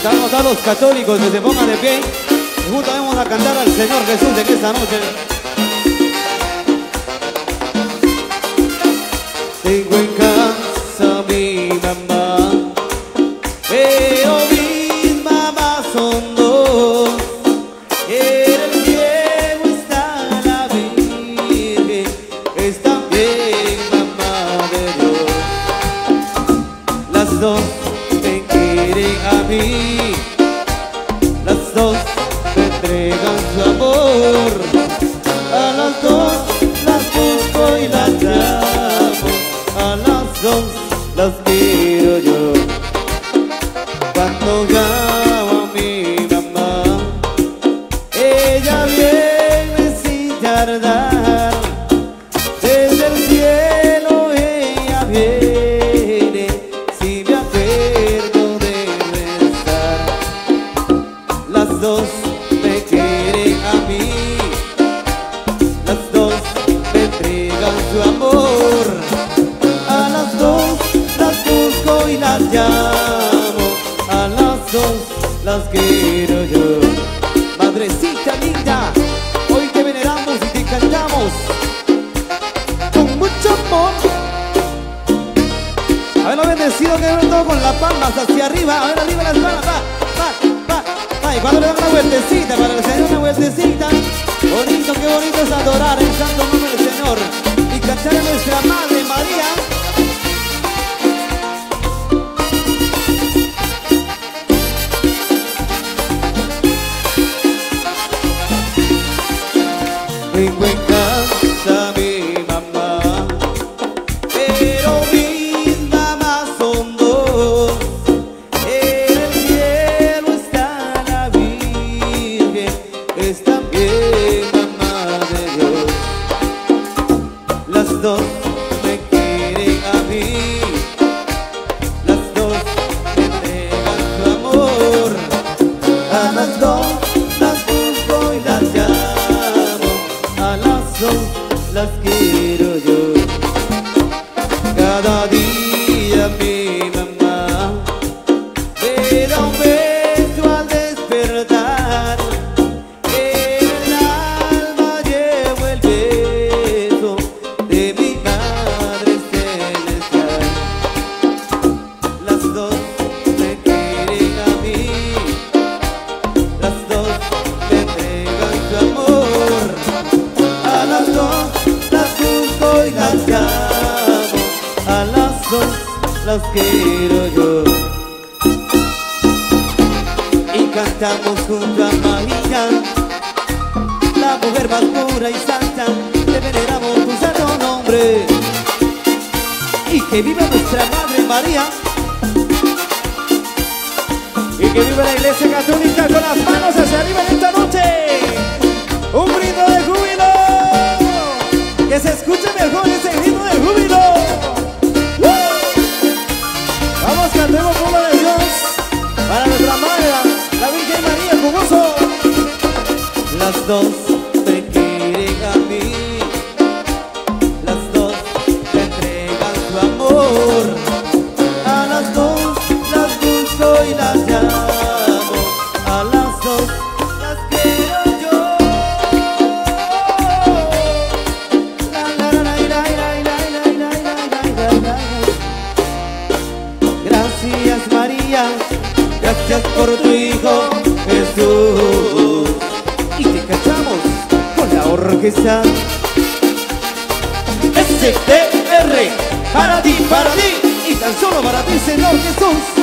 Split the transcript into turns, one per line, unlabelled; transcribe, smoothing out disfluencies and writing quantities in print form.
Invitamos a los católicos que se pongan de pie y juntos vamos a cantar al Señor Jesús en esta noche. Tengo en casa mi mamá, pero mis mamás son dos. En el cielo está la Virgen, es también mamá de Dios. Las dos me quieren a mí, las dos me entregan su amor. A las dos las busco y las llamo, a las dos las quiero yo. Cuando llamo a mi mamá, ella viene sin tardar. Desde el cielo ella viene, si me acuerdo de rezar. Las dos me quieren a mí, las dos me entregan su amor. A las dos las busco y las llamo, a las dos las quiero yo. Madrecita linda, hoy te veneramos y te cantamos con mucho amor. A ver lo bendecido que ven todo con las palmas hacia arriba. A ver arriba las palmas, va. Y cuando le dan una vueltecita para el Señor, una vueltecita. Bonito, qué bonito es adorar el santo nombre del Señor y cantar a nuestra Madre María. Tengo en casa mi mamá, pero mis mamás son dos. En el cielo está la Virgen, es también mamá de Dios. Las dos me quieren a mí, las dos me entregan su amor. A las dos las busco y las llamo, a las dos las quiero yo. Cada día mi mamá me da un beso al despertar. En el alma llevo el beso de mi Madre Celestial. Las dos me quieren a mí, las dos me entregan su amor. A las dos las busco y las llamo, a las dos las quiero yo. Y cantamos junto a María, la mujer más pura y santa, te veneramos tu santo nombre. Y que viva nuestra Madre María, y que viva la Iglesia Católica con las manos hacia arriba en esta noche. Un grito de júbilo, que se escuche mejor ese grito de júbilo. Vamos, cantemos pueblo de Dios para nuestra Madre, la Virgen María, con gozo. Las dos me quieren a mí, las dos me entregan su amor. A las dos las busco y las llamo, a las dos las quiero yo. Gracias María, gracias por tu Hijo Jesús. Y te cantamos con la orquesta STR, para ti y tan solo para ti, Señor Jesús.